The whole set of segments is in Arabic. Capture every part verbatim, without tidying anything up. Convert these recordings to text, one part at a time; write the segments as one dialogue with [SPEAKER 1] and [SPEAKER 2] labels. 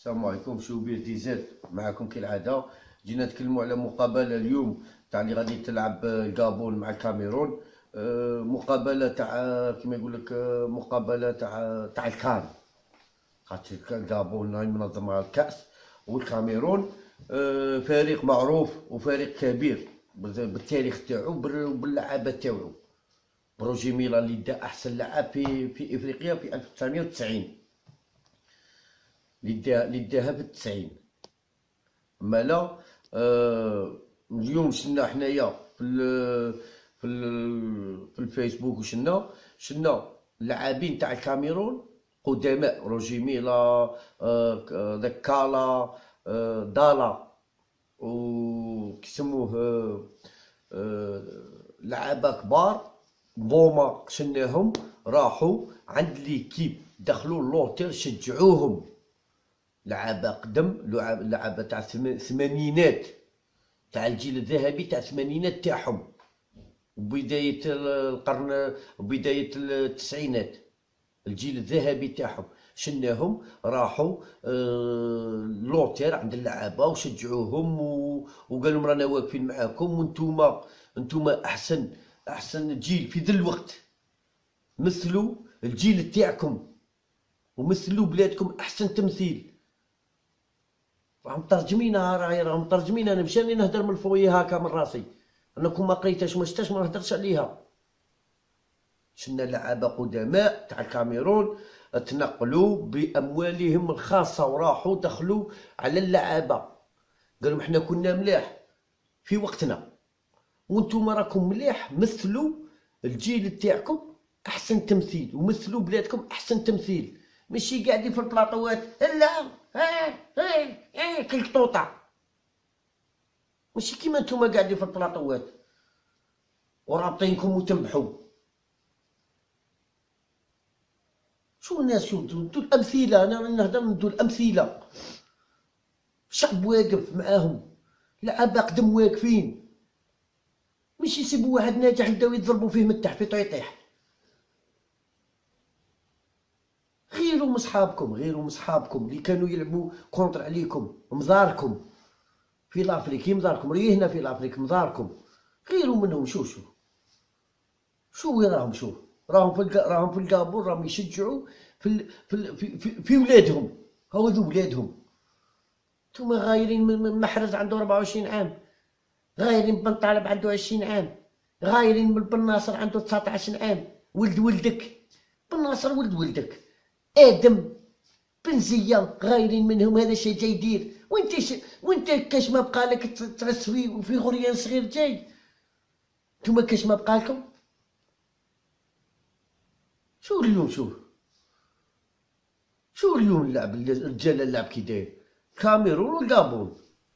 [SPEAKER 1] السلام عليكم. شوبير دي زاد معكم كالعادة. جينا نتكلموا على مقابلة اليوم تاع اللي غادي تلعب الكابون مع الكاميرون. آه، مقابلة تاع كيما يقول لك، آه، مقابلة تاع تاع الكان، خاطر الكابون راهي منظمة الكأس، والكاميرون آه، فريق معروف وفريق كبير بالتاريخ تاعو وباللعابة تاعو. بروجي ميلا اللي دا أحسن لاعب في في إفريقيا في ألف وتسعمية وتسعين، اللي داها اللي داها في التسعين. مالا آه اليوم شنا حنايا في ال في ال في الفيسبوك، وشنا شنا اللاعبين تاع الكاميرون قدماء، روجي ميلا، آه ذاك كالا، آه دالا، وكيسموه آه آه لعابة كبار. بوما شناهم راحوا عند ليكيب، دخلوا اللوتيل شجعوهم. لعابة قدم، لعابة تاع الثمانينات، تاع الجيل الذهبي تاع الثمانينات تاعهم، وبداية القرن وبداية التسعينات، الجيل الذهبي تاعهم. شناهم راحوا آه لوتير عند اللعابة وشجعوهم وقالوا لهم رانا واقفين معاكم، وانتوما انتوما احسن احسن جيل في ذا الوقت، مثلوا الجيل تاعكم ومثلوا بلادكم احسن تمثيل. راهم مترجمينها، راهي راهم مترجمين. انا مشاني نهدر من الفويه هاكا من راسي، انا كون ما قريتهاش ما شفتهاش ما نهدرش عليها. شنا لعابه قدماء تاع الكاميرون تنقلوا باموالهم الخاصه وراحوا دخلوا على اللعابه، قالوا احنا كنا ملاح في وقتنا، وانتم راكم مليح، مثلوا الجيل تاعكم احسن تمثيل ومثلوا بلادكم احسن تمثيل. ماشي قاعدين في البلاطوات لا ها ها ها كالقطوطه، ماشي كيما نتوما قاعدين في البلاطوات ورابطينكم وتنبحوا. شو الناس، شو ندو الامثله، انا نهضر ندو الامثله. شعب واقف معاهم، لعابه قدم واقفين، ماشي يسيبوا واحد ناجح يبداو يضربوا فيه من تحت في طيطيح. غيروا من صحابكم، غيروا من صحابكم اللي كانوا يلعبوا كونتر عليكم، مضاركم في لافريك، مضاركم ريهنا في لافريك مضاركم. غيروا منهم. شو شو شو وين راهم؟ شوف راهم في راهم في الكابور، راهم يشجعوا في ال... في ال... في, في, في ولادهم. هاذو ولادهم. نتوما غايرين من محرز عنده أربعة وعشرين عام، غايرين بن طالب عنده عشرين عام، غايرين من بن ناصر عنده تسعطاش عام، ولد ولدك بن ناصر، ولد ولدك ادم بن زيان، غايرين منهم. هذا الشيء جاي يدير، وانت ش... وانت كاش ما بقى لك ترس في في غريان صغير جاي. نتوما كاش ما بقى لكم. شو اليوم؟ شوف شو اليوم اللعب، الرجال اللعب كي داير كاميرون والكابون.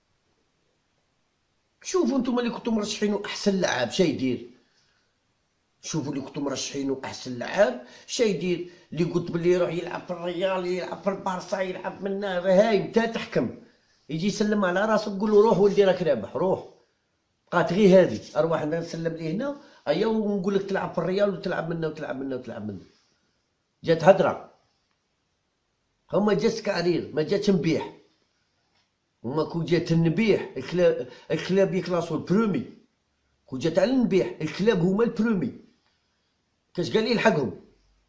[SPEAKER 1] شوفوا انتم اللي كنتم مرشحينو احسن لعاب شا يدير. شوفوا اللي كنتم مرشحينو احسن لعاب شا يدير. اللي قلت بلي يروح يلعب في الريال، يلعب في البارسا، يلعب من هنا، هاي انت تحكم. يجي يسلم على راسك تقول له روح ولدي راك رابح، روح. بقات غير هذه، اروح انا نسلم ليه هنا ايا ونقول لك تلعب في الريال وتلعب منا وتلعب منا وتلعب منا. جات هدره، هما جات سكارير ما جاتش نبيح. هما كون جات النبيح الكلاب الكلاب يكلاسو البرومي، كون جات على النبيح الكلاب هما البرومي. كاش قال لي يلحقهم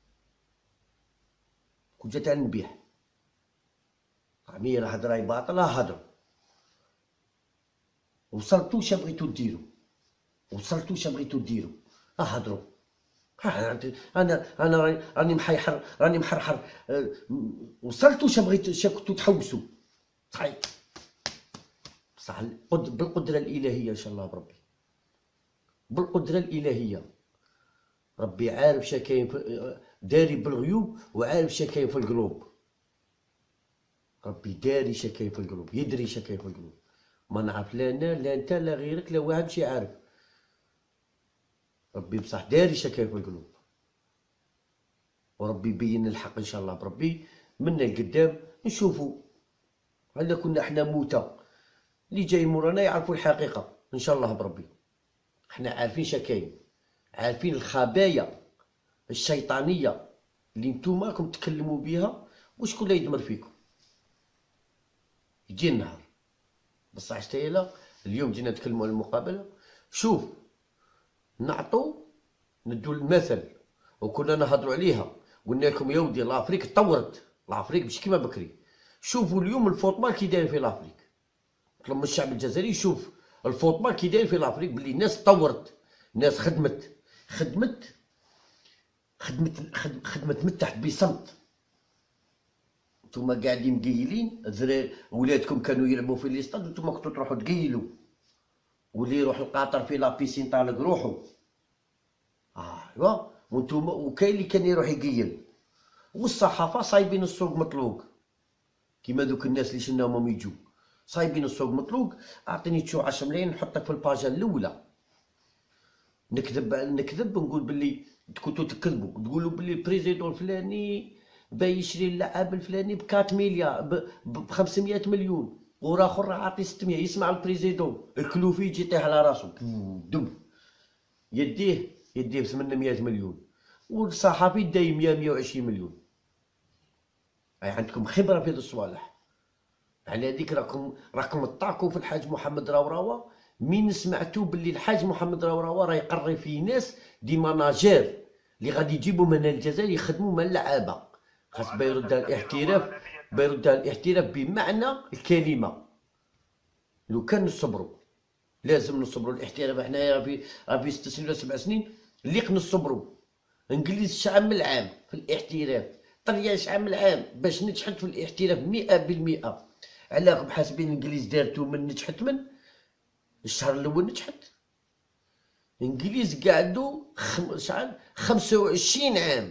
[SPEAKER 1] كون جات على النبيح. عمير هضره باطله هضروا. وصلتوا شا بغيتو ديروا، وصلتوا شا بغيتو ديروا هضروا. انا انا راني راني محيحر، راني محرحر. أه وصلتوا شا بغيتو، شا كنتو تحوسوا. صحيح بصح بالقدره الالهيه ان شاء الله بربي، بالقدره الالهيه. ربي عارف شا كاين، داري بالغيوب وعارف شا كاين في القلوب. ربي داري شا كاين في القلوب، يدري شا كاين في القلوب. ما نعرف لا انا لا انت لا غيرك لا واحد شي عارف. ربي بصح داري شا كاين في القلوب، وربي يبين الحق ان شاء الله بربي. منا القدام نشوفوا هلا كنا احنا موتى، اللي جاي مورانا يعرفوا الحقيقه ان شاء الله بربي. احنا عارفين شا كاين، عارفين الخبايا الشيطانيه اللي نتوما راكم تكلموا بها، وشكون اللي يدمر فيكم. يجي النهار. بصح شتايلا اليوم جينا نتكلموا على المقابله. شوف نعطوا ندو المثل وكنا نهضروا عليها، قلنا لكم يا ودي لافريك تطورت، لافريك مش كيما بكري. شوفوا اليوم الفوتبال كي داير في لافريك، نطلب من الشعب الجزائري يشوف الفوتبال كي داير في لافريك، بلي الناس تطورت، الناس خدمت خدمت خدمت خدمت من تحت بصمت. نتوما قاعدين مقيلين، الدراري ولادكم كانوا يلعبوا في ليستاد نتوما كنتو تروحوا تقيلوا، واللي يروح القاطر في لابيسين طالق روحو. اه ايوا وانتوما وكاين اللي كان يروح يقيل، والصحافه صايبين السوق مطلوق كيما دوك الناس اللي شناهم يجوا صايبين السوق مطلوق. اعطيني تشو عشرة ملايين نحطك في الباجه الاولى، نكذب نكذب نقول باللي كنتو تكذبوا تقولوا باللي البريزيدون الفلاني باي يشري اللاعب الفلاني ب أربعة مليار ب خمسمية مليون، وراه اخر عاطي ستمية. يسمع البريزيدون الكلوفي يجي يطيح على راسو دب، يديه يديه ب ثمانمية مليون، والصحفي داي مية مية وعشرين مليون. اي عندكم خبره في هذه الصوالح. على هذيك راكم راكم طاكوا في الحاج محمد راوراوا. مين سمعتوا باللي الحاج محمد راوراوا راه يقري في ناس دي ماناجير اللي غادي يجيبوا من الجزائر يخدموا مع اللعابه، خاص بيردها الاحتراف، بيردها الاحتراف بمعنى الكلمه. لو كان نصبروا، لازم نصبروا الاحتراف. حنايا راه في راه في ست سنين ولا سبع سنين اللي نصبروا. انجليز شحال من العام في الاحتراف، طليان شحال من العام باش نجحت في الاحتراف مئة بالمئة. علاكم حاسبين الانجليز دارتو من نجحت من الشهر الاول نجحت؟ الانجليز قعدوا خم... شحال خمسة وعشرين عام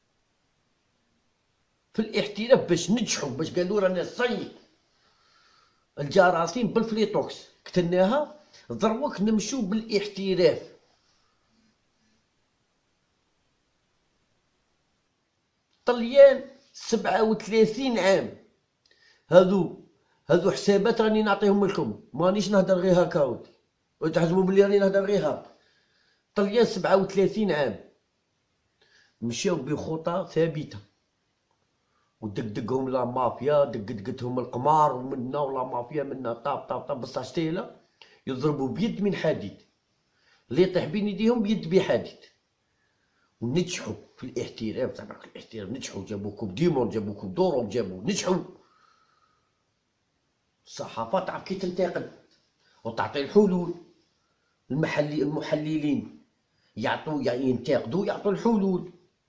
[SPEAKER 1] في الاحتراف باش نجحوا، باش قالوا رانا صيد الجراثيم بالفليتوكس قتلناها، دروك نمشوا بالاحتراف. طليان سبعة وثلاثين عام. هذو هذو حسابات راني نعطيهم لكم، مانيش نهدر غير هكا ودي وتحسبوا بلي راني نهدر غير هكا. طليان سبعة وثلاثين عام مشاو بخطى ثابته، ودقدقهم لا مافيا، دقدقتهم القمار ومنا ولا مافيا منا طاب طاب طاب. بصح شتيلا يضربوا بيد من حديد، اللي يطيح بين يديهم بيد بحديد. ونجحوا في الاحتراف، زعما في الاحتراف نجحوا، جابوا كوب ديمون، جابوا كوب دورو، جابوا نجحوا. الصحافه تعرف كي تنتقد وتعطي الحلول. المحلي المحللين يعطوا يعني ينتقدوا يعطوا الحلول.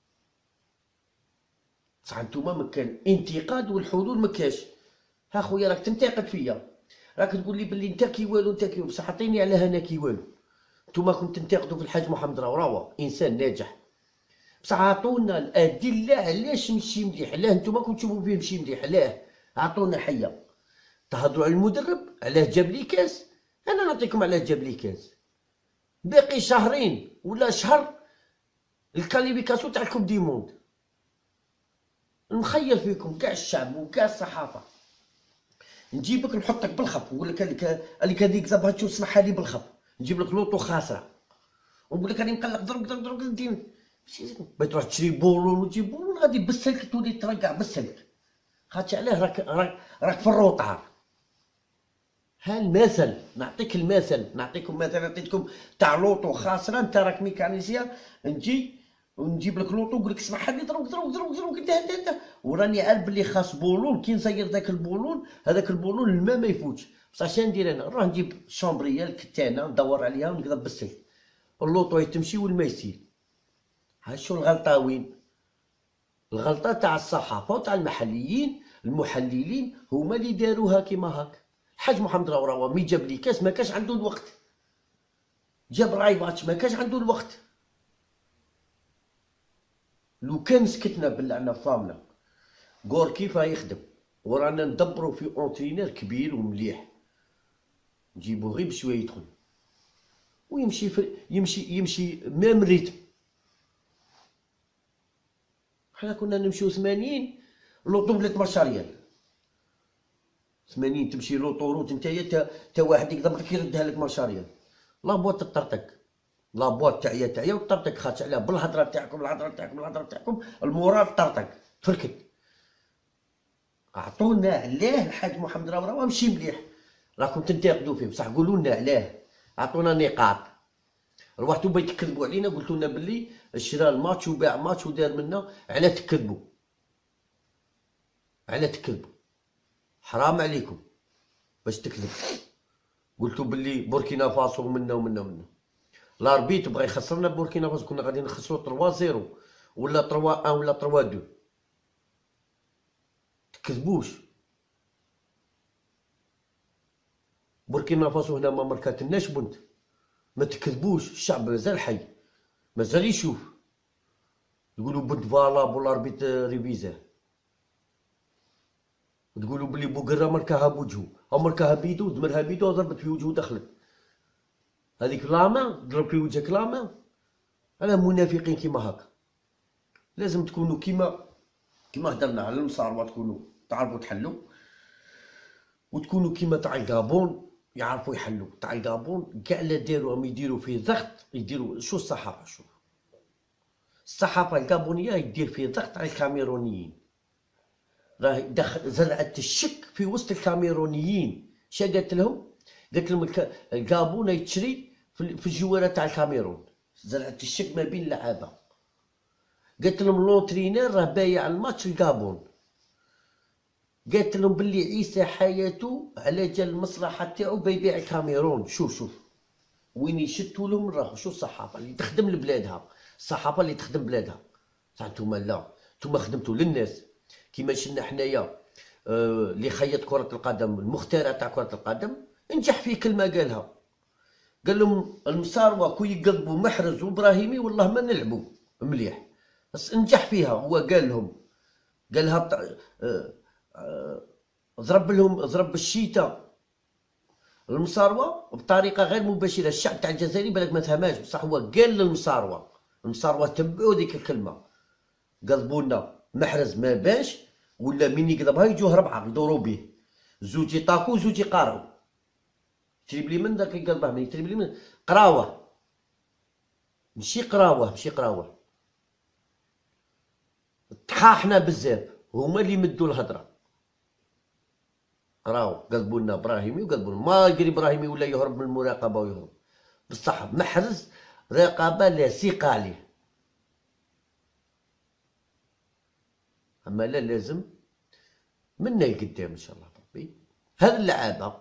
[SPEAKER 1] بصح نتوما مكان انتقاد والحلول مكاش. ها خويا راك تنتقد فيا، راك تقول لي بلي انت كي والو انت كي، بصح عطيني على انا كي والو. نتوما كنت تنتقدوا في الحاج محمد راوراوا انسان ناجح، بصح عطونا الادله علاش مشي مليح. علاه نتوما كنتو تشوفوا فيه مشي مليح؟ علاه؟ عطونا حيه. تهضروا على المدرب علاه جاب لي كاس، انا نعطيكم علاه جاب لي كاس. باقي شهرين ولا شهر الكاليفيكاسيون تاع الكوب دي موند. نخيل فيكم كاع الشعب وكاع الصحافه، نجيبك نحطك بالخف، نقول لك هذيك هذيك زعما تشوف سمحها لي بالخف، نجيب لك لوطو خاسره ونقول لك راني مقلق ضرب ضرب ضرب ندير باغي تروح تشري بولون وتجيب بولون غادي بالسلك تولي ترقع بالسلك. خاطش علاه راك راك راك في الروطار. ها المثل، نعطيك المثل، نعطيكم مثل عطيتكم تاع لوطو خاسره، انت راك ميكانيسيان، نجي ونجيب لك لوطو نقول لك اسمح لي ضرب ضرب ضرب ضرب انت انت انت وراني عارف بلي خاص بولون. كي نصير ذاك البولون، هذاك البولون الماء ما يفوتش. بصح شنو ندير انا؟ نروح نجيب شومبريه الكتانه ندور عليها ونقلب بالسلك، اللوطو تمشي والماء يسيل. ها شو الغلطه وين؟ الغلطه تاع الصحافه وتاع المحليين المحللين، هما اللي داروها كيما هاك. الحاج محمد راوراوا مي جاب لي كاس ما كاش عنده الوقت، جاب رايباتش ما كاش عنده الوقت. لو كان سكتنا بالله فامنا غور كيف يخدم، ورانا ندبروا في اونترينير كبير ومليح، نجيبو غير بشويه يدخل ويمشي في يمشي يمشي ميم ريتم. حنا كنا نمشيو ثمانين لوطو بلا اثناش ريال، ثمانين تمشي لوطوروت نتايا تا تا واحد يقدر لك يردها لك اثناش ريال. لابواط تطرطق، لابواط تعيا تعيا وطرطق، خاطش علاه بالهضره تاعكم الهضره تاعكم الهضره تاعكم المورال طرطق تفركت. عطونا علاه الحاج محمد راه راه ماشي مليح، راكم تنتقدوا فيه بصح قولوا لنا علاه، عطونا نقاط. روحتوا بغيتوا تكذبوا علينا، قلتوا لنا باللي شرا الماتش وباع ماتش ودار منا، علاه تكذبوا؟ علاه تكذبوا؟ حرام عليكم باش تكذب. قلتوا باللي بوركينا فاسو منا ومنا ومنا، لاربيت بغا يخسرنا بوركينا فاسو، كنا غادي نخسروا ثلاثة صفر ولا ثلاثة واحد ولا ثلاثة اثنين. تكذبوش. بوركينا فاسو هنا ما مركاتلناش بنت، ما تكذبوش، الشعب مازال حي، مازال يشوف. تقولوا بنت فالاب والاربيت ريفيزاه، تقولوا بلي بوقرا مركاها بوجهو او مركاها بيدو، دمرها بيدو ضربت في وجهه ودخلت. هذيك لاما ضرب في وجهك لاما. انا منافقين كيما هكا. لازم تكونوا كيما كيما هدرنا على المصاروة، تكونوا تعرفوا تحلوا، وتكونوا كيما تاع الكابون يعرفوا يحلوا. تاع الكابون كاع لا داروهم يديروا فيه ضغط، يديروا شو الصحافه، شوف الصحافه الكابونيه يدير فيه ضغط على الكاميرونيين، راه دخل زرعت الشك في وسط الكاميرونيين. شا قالت لهم؟ قالت لهم الكابون يتشري في الجواره تاع الكاميرون، زرعت الشك ما بين اللعابه. قالت لهم لونترينير راه بايع الماتش الكابون، قالت لهم باللي عيسى حياته على جال المصلحه تاعو بيبيع الكاميرون. شوف شوف وين يشتوا لهم راهو. شو الصحافه اللي تخدم لبلادها، الصحافه اللي تخدم بلادها. صح نتوما لا، نتوما خدمتوا للناس كيما شلنا حنايا. آه اللي خيط كره القدم، المخترع تاع كره القدم، نجح في كلمه قالها، قال لهم المساروه كي يقضبوا محرز وابراهيمي والله ما نلعبوا مليح، بس نجح فيها. هو قال لهم، قالها بتاع آه آه ضرب لهم، ضرب الشيتا المصاروة بطريقة غير مباشرة. الشعب تاع الجزائري بالك ما فهماش، بصح هو قال للمصاروة، المصاروة تبعوا ديك الكلمة، قلبونا محرز ما باش، ولا من يقلبها يجوه ربعة يدوروا به، زوج يطاكو زوج يقارعو. تريب لي من ذاك يقلبها من تريب لي من قراوة، ماشي قراوة ماشي قراوة. تحاحنا بزاف، هما اللي مدوا الهضرة. راهو قلبوا لنا ابراهيمي، وقلبوا ما يدير ابراهيمي ولا يهرب من المراقبه ويهرب، بصح محرز رقابه لا ثقه عليه. اما لا، لازم منا لقدام ان شاء الله ربي هاد اللعابه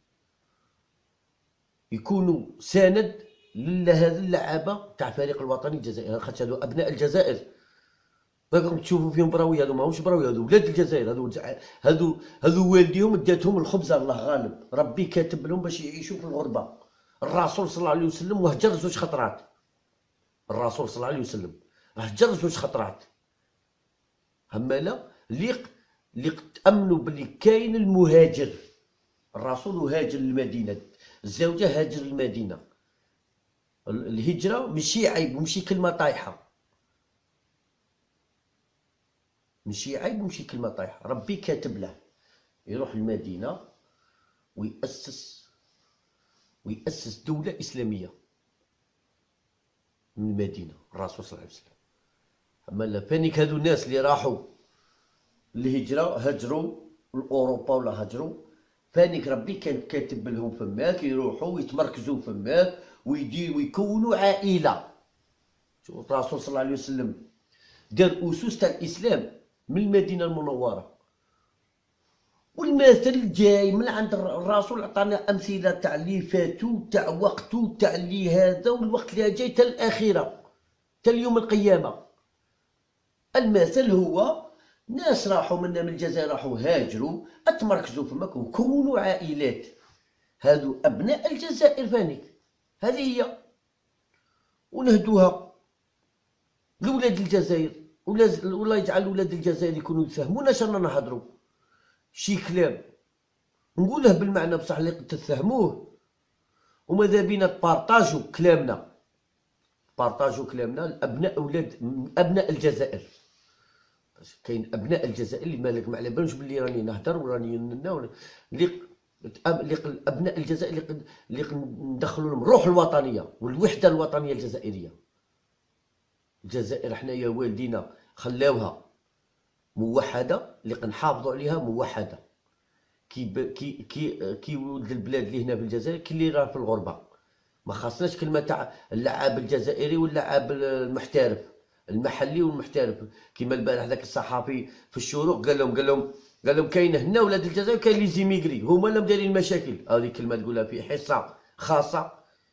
[SPEAKER 1] يكونوا سند لهذه اللعابه تاع الفريق الوطني الجزائري، خاطر هادو ابناء الجزائر. راكم تشوفوا فيهم براوي، هادو ماهمش براوي، هادو ولاد الجزائر. هادو هادو هادو والديهم اداتهم الخبزه، الله غالب، ربي كاتب لهم باش يعيشوا في الغربه. الرسول صلى الله عليه وسلم وهجر زوج خطرات، الرسول صلى الله عليه وسلم هجر زوج خطرات. همالا اللي اللي تامنوا باللي كاين المهاجر، الرسول هاجر للمدينه، الزوجه هاجر للمدينه. الهجره ماشي عيب وماشي كلمه طايحه، ماشي عيب وماشي كلمه طايحه. ربي كاتب له يروح المدينه ويأسس ويأسس دوله اسلاميه من المدينه، الرسول صلى الله عليه وسلم. اما لا فانيك هادو الناس اللي راحوا الهجره هجروا لاوروبا ولا هجروا، فانيك ربي كان كاتب لهم فماك يروحوا ويتمركزوا فماك ويديروا ويكونوا عائله. شوف الرسول صلى الله عليه وسلم دار اسس تاع الاسلام من المدينه المنوره، والمثل جاي من عند الرسول. عطانا امثله تاع اللي فاتوا تاع وقته تاع اللي هذا، والوقت اللي جاي تاع الاخره تاع يوم القيامه. المثل هو ناس راحوا منا من الجزائر، راحوا هاجروا اتمركزوا فماك وكونوا عائلات. هادو ابناء الجزائر فانيك، هذه هي، ونهدوها لولاد الجزائر، ولا يجعل ولاد الجزائر يكونوا يفهمونا شانا نهضروا شي كلام نقوله بالمعنى بصح اللي تفهموه. وماذا بينا تبارطاجوا كلامنا، بارطاجوا كلامنا لابناء ولاد ابناء الجزائر. كاين ابناء الجزائر اللي مالك ما على بالوش باللي راني نهضر وراني اللي اللي ابناء الجزائر اللي اللي ندخلوا لهم الروح الوطنيه والوحده الوطنيه الجزائريه. الجزائر حنايا والدينا خلاوها موحده اللي كنحافظوا عليها موحده. كي ب... كي كي كي ولد البلاد اللي هنا في الجزائر كي اللي راه في الغربه. ما خاصناش كلمه تاع اللاعب الجزائري واللاعب المحترف، المحلي والمحترف. كيما البارح ذاك الصحفي في الشروق قال لهم قال لهم قال لهم كاين هنا ولاد الجزائر كاين لي زيميغري هما اللي دايرين المشاكل. هذه كلمه تقولها في حصه خاصه.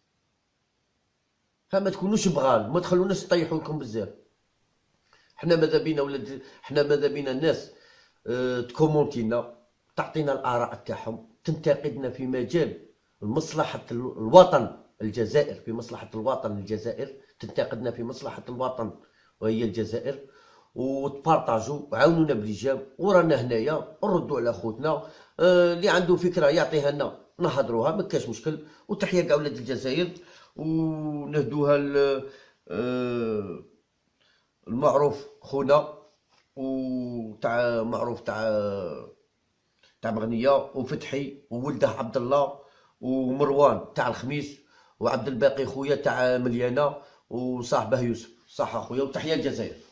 [SPEAKER 1] فما تكونوش بغال، ما تخلوناش نطيحوا لكم بزاف. حنا ماذا بينا ولاد، حنا ماذا بينا الناس اه تكومونتينا، تعطينا الاراء تاعهم، تنتقدنا في مجال مصلحه الوطن الجزائر، في مصلحه الوطن الجزائر، تنتقدنا في مصلحه الوطن وهي الجزائر، وتبارطاجوا وعاونونا بالايجاب. ورانا هنايا نردوا على خوتنا اه اللي عنده فكره يعطيها لنا نهضروها، ما كاش مشكل. وتحيه كاع ولاد الجزائر، ونهدوها اه المعروف خونا وتاع معروف تاع تاع مغنيه وفتحي وولده عبد الله ومروان تاع الخميس وعبد الباقي خويا تاع مليانه وصاحبه يوسف. صح اخويا، وتحيه الجزائر.